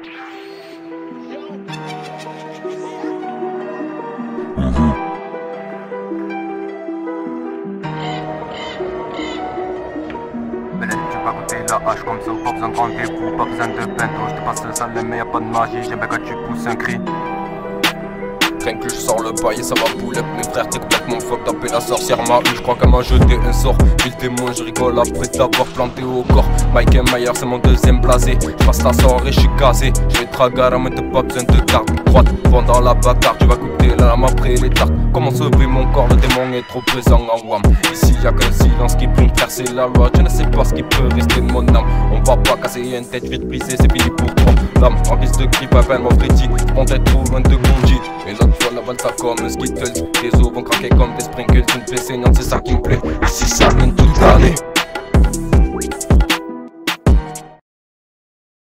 Tu vas goûter la hache comme ça, pas besoin de rendez-vous, pas besoin de bento. Je te passe le salé mais y'a pas de magie, j'aime bien quand tu pousses un cri. Rien que je sors le bail et ça va pull up. Mes frères t'es complètement fuck, taper la sorcière m'a eu. Je crois qu'elle m'a jeté un sort. Puis le témoin je rigole après t'avoir planté au corps. Mike Mayer c'est mon deuxième blasé. Je passe la soirée je suis casé. Je vais tragar mais t'as pas besoin de garde droite. Pendant la bagarre tu vas goûter la lame après les tartes. Comment sauver mon corps, le démon est trop présent en wham. Ici y'a qu'un silence qui peut me faire, c'est la loi. Je ne sais pas ce qui peut rester de mon âme. On va pas casser une tête vite brisée, c'est fini pour toi. L'âme en guise de grip, à peine mon frétille. On est trop loin de Gonji. Et l'autre fois la balle ça comme un Skittles. Les os vont craquer comme des sprinkles. Une paix saignante c'est ça qui me plaît. Ici ça mène toute l'année.